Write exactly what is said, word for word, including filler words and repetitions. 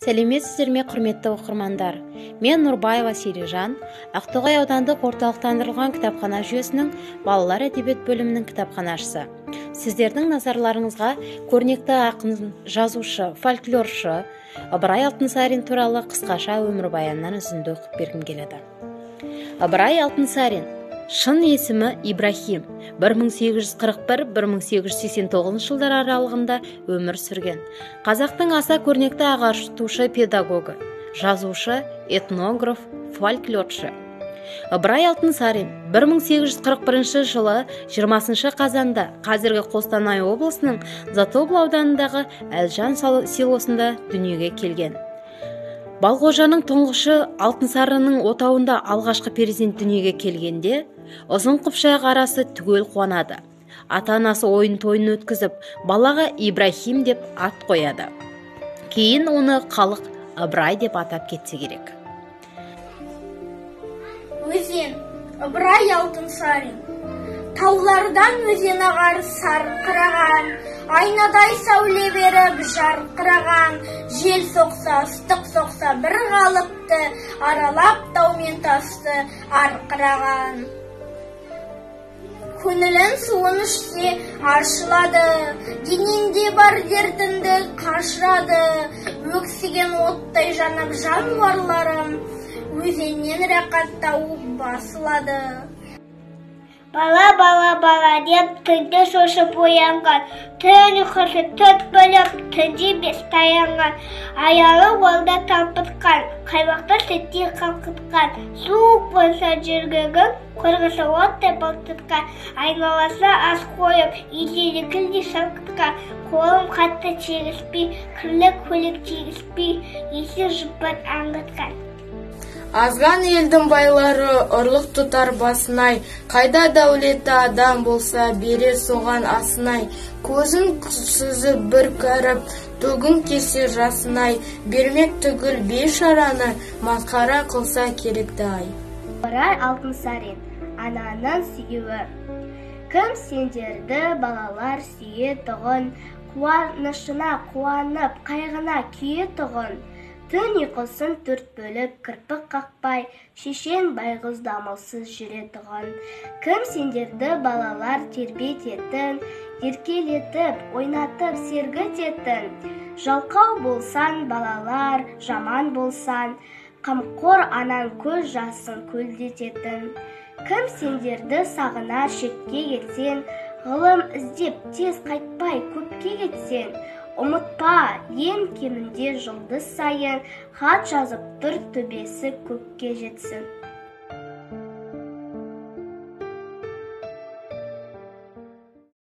Сәлеметсіздер ме, құрметті оқырмандар. Мен Нұрбаева Сережан, Ақтоғай аудандық орталықтандырылған кітапхана жүйесінің балалар әдебиет бөлімінің кітапханашысы. Сіздердің назарларыңызға көрнекті ақын, жазушы, фольклоршы Ыбырай Алтынсарин туралы қысқаша өмірбаянынан үзінді оқып бергім келеді. Ыбырай Алтынсарин шын есімі Ибрахим, бір мың сегіз жүз қырық бір - бір мың сегіз жүз сексен тоғызыншы жылдар аралығында өмір сүрген. Қазақтың аса көрнекті ағартушы педагогы, жазушы, этнограф, фольклоршы. Ыбырай Алтынсарин бір мың сегіз жүз қырық бірінші жылы жиырмасыншы қазанда қазіргі Қостанай облысының Затобыл ауданындағы Әлжан селосында дүниеге келген. Балғожаның тұңғышы Алтынсариннің отауында алғашқы перзент дүниеге келгенде, ұзын қыпшақ арасы түгел қуанады. Ата-анасы ойын тойын өткізіп, балаға Ибрахим деп ат қояды. Кейін оны халық Ыбырай деп атап кетсе керек. Өзен Ыбырай Алтынсарин. Таулардан өзен ағар сарқыраған, айнадай сәуле беріп жарқыраған, жел соқса, ыстық соқса бір қалыпты, аралап тау мен тасты арқыраған. Көңілін суын ішсе аршылады, денеңде бар дертіңді қашырады, өксіген оттай жанып жануарларым, өзеннен рақат тауып басылады. Бала, бала, бала деп түнде шошып оянған, түн ұйқысы төрт бөліп, түнде бес таянған, аялы олда талпытқан, қаймақты сүттей қалқытқан, суық болса жүргігін, қорғысы оттай балтытқан, айналасы ас қойып, етеді күлде шалқытқан, қолым қатты чегіспей, кірлі көлік чегіспей, есі жұппат аңғытқан. Азған елдің байлары ұрлық тұтар басынай, қайда дәулетті адам болса берер соған асынай, көзін сүзіп бір кәріп, түгін кесе жасынай, бермек түгіл бейшараны масқара қылса керекті ай. Ыбырай Алтынсарин, ананың сүйеуі. Кім сендерді балалар сүйе тұғын, қуанышына қуанып, қайғына күйе тұғын. Түн ұйқысын төрт бөліп, кірпік қақпай, шешен байғыз дамылсыз жүре тұғын. Кім сендерді балалар тербететін, еркелетіп, ойнатып, сергітетін. Жалқау болсан балалар, жаман болсан, қамқор анан көз жасын көлдететін. Кім сендерді сағына шетке кетсен, ғылым іздеп тез қайтпай көпке кетсен. Ұмытпа, ең кемінде жұлдыз сайын, хат жазып тұр төбесі көкке жетсін.